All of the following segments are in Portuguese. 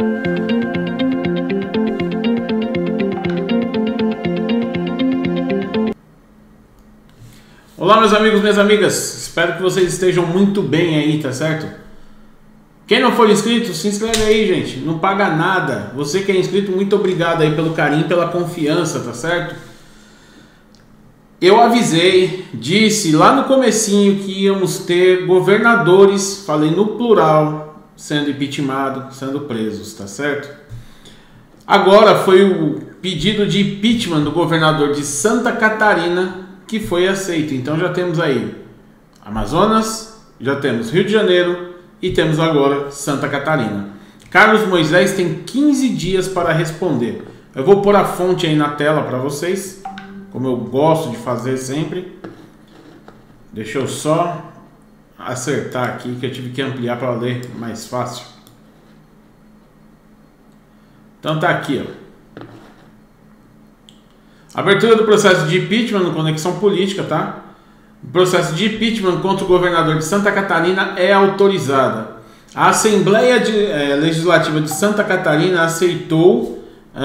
Olá meus amigos, minhas amigas, espero que vocês estejam muito bem aí, tá certo? Quem não for inscrito, se inscreve aí, gente, não paga nada. Você que é inscrito, muito obrigado aí pelo carinho, pela confiança, tá certo? Eu avisei, disse lá no comecinho que íamos ter governadores, falei no plural, sendo impeachmentados, sendo presos, tá certo? Agora foi o pedido de impeachment do governador de Santa Catarina que foi aceito. Então já temos aí Amazonas, já temos Rio de Janeiro e temos agora Santa Catarina. Carlos Moisés tem 15 dias para responder. Eu vou pôr a fonte aí na tela para vocês, como eu gosto de fazer sempre. Deixa eu só acertar aqui, que eu tive que ampliar para ler mais fácil. Então tá aqui, ó. Abertura do processo de impeachment no Conexão Política, tá? O processo de impeachment contra o governador de Santa Catarina é autorizada. A Assembleia Legislativa de Santa Catarina aceitou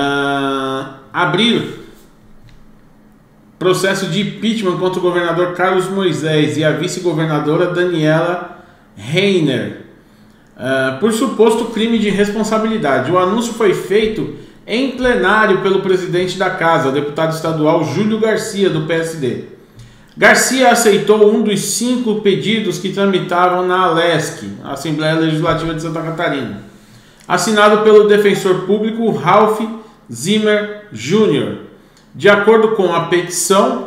abrir processo de impeachment contra o governador Carlos Moisés e a vice-governadora Daniela Reiner por suposto crime de responsabilidade. O anúncio foi feito em plenário pelo presidente da casa, o deputado estadual Júlio Garcia, do PSD. Garcia aceitou um dos 5 pedidos que tramitavam na ALESC, a Assembleia Legislativa de Santa Catarina, assinado pelo defensor público Ralph Zimmer Jr. De acordo com a petição,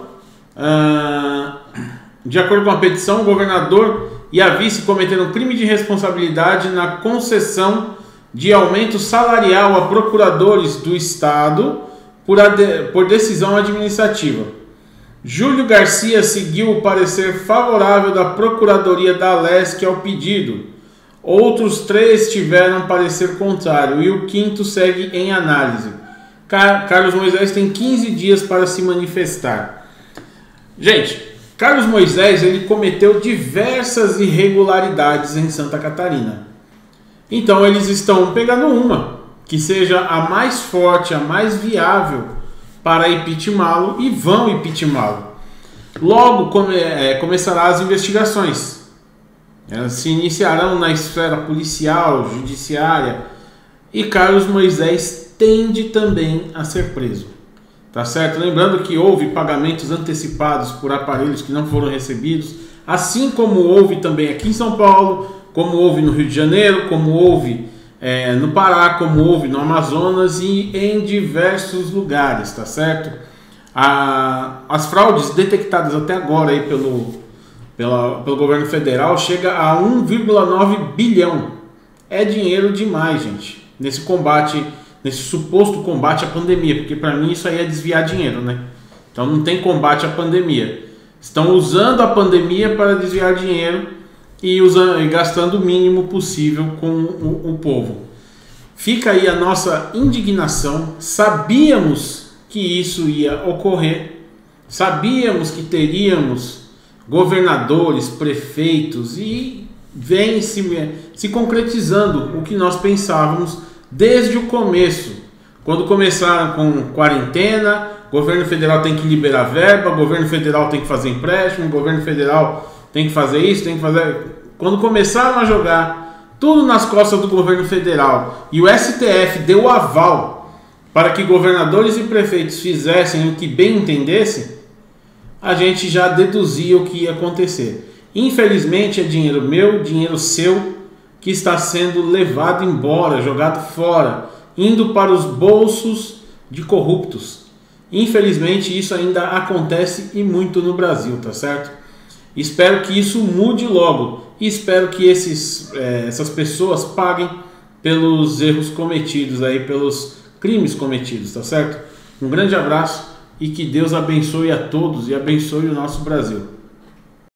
o governador e a vice cometeram crime de responsabilidade na concessão de aumento salarial a procuradores do Estado por decisão administrativa. Júlio Garcia seguiu o parecer favorável da Procuradoria da ALESC ao pedido. Outros 3 tiveram parecer contrário e o 5º segue em análise. Carlos Moisés tem 15 dias para se manifestar. Gente, Carlos Moisés ele cometeu diversas irregularidades em Santa Catarina. Então eles estão pegando uma que seja a mais forte, a mais viável para impeachmentá-lo e vão impeachmentá-lo. Logo começarão as investigações. Elas se iniciarão na esfera policial, judiciária, e Carlos Moisés tende também a ser preso. Tá certo? Lembrando que houve pagamentos antecipados por aparelhos que não foram recebidos, assim como houve também aqui em São Paulo, como houve no Rio de Janeiro, como houve no Pará, como houve no Amazonas e em diversos lugares, tá certo? As fraudes detectadas até agora aí pelo governo federal chega a 1,9 bilhão. É dinheiro demais, gente, nesse combate, nesse suposto combate à pandemia, porque para mim isso aí é desviar dinheiro, né? Então não tem combate à pandemia. Estão usando a pandemia para desviar dinheiro e gastando o mínimo possível com o povo. Fica aí a nossa indignação. Sabíamos que isso ia ocorrer, sabíamos que teríamos governadores, prefeitos, e vem se concretizando o que nós pensávamos desde o começo. Quando começaram com quarentena, governo federal tem que liberar verba, governo federal tem que fazer empréstimo, governo federal tem que fazer isso, tem que fazer... Quando começaram a jogar tudo nas costas do governo federal e o STF deu o aval para que governadores e prefeitos fizessem o que bem entendessem, a gente já deduzia o que ia acontecer. Infelizmente é dinheiro meu, dinheiro seu, que está sendo levado embora, jogado fora, indo para os bolsos de corruptos. Infelizmente isso ainda acontece e muito no Brasil, tá certo? Espero que isso mude logo e espero que essas pessoas paguem pelos erros cometidos aí, pelos crimes cometidos, tá certo? Um grande abraço e que Deus abençoe a todos e abençoe o nosso Brasil.